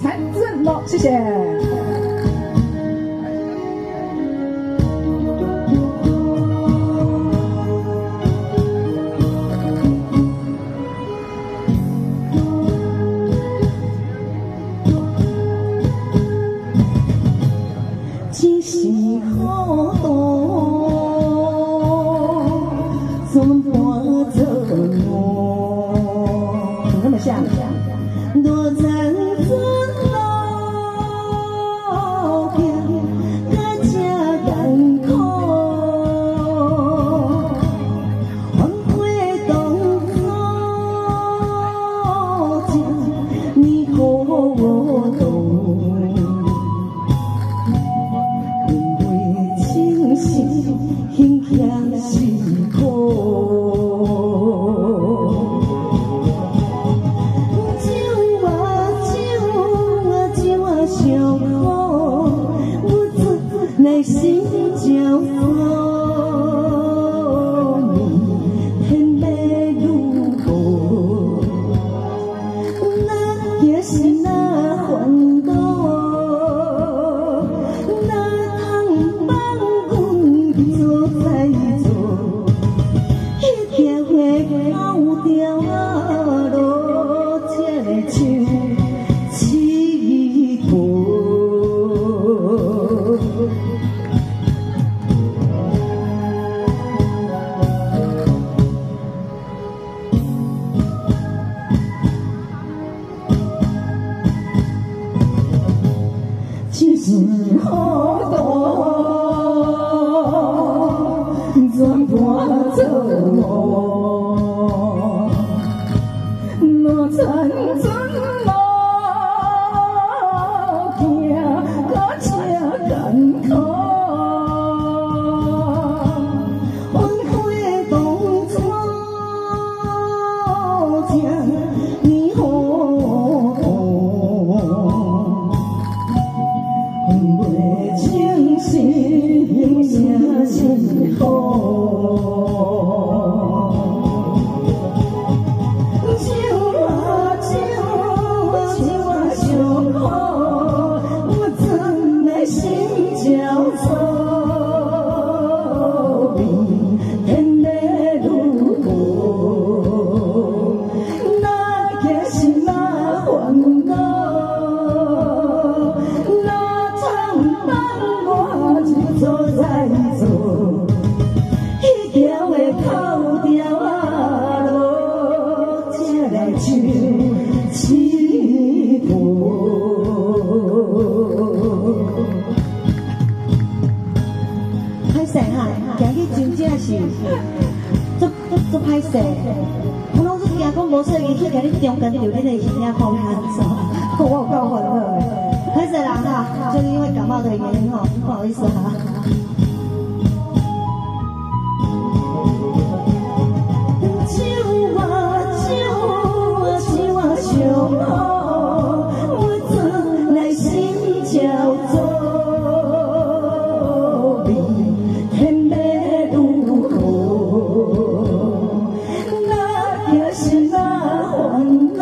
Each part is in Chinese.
陈振龙，谢谢。 只是好多总伴着我， 那么像。 多残存路行，甲这艰苦，黄花当初情，你可懂？辛俭是苦，酒啊伤苦，我自内心焦躁，天要如何？那也是那烦恼。只是好多全伴着我，若残存路行，甲这艰苦，阮花当初情，你可懂？情是啥是苦，酒啊伤苦，我真内心焦躁，天要如何？那也是那烦恼。所在做，迄条的口条路，才来唱起舞。歹势哈，今日真正是足歹势。我拢是惊讲无说伊去甲你中间着恁的耳仔看看，我有够烦恼的。歹势啦哈，就是因为感冒的原因哈，不好意思哈。酒啊伤苦，我自内心焦躁，天要如何？那也是那烦恼。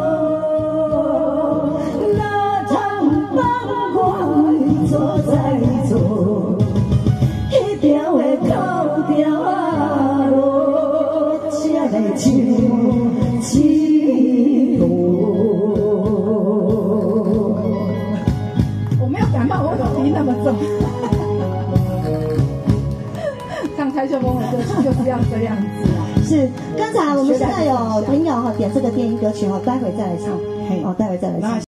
所在做，迄条的口条路，才来唱起舞。 我没有感冒，我口音那么重。唱蔡秀凤的歌曲就是要这样子啊。 是，刚才我们现在有朋友哈点这个电音歌曲哦，待会再来唱，哦，待会再来唱。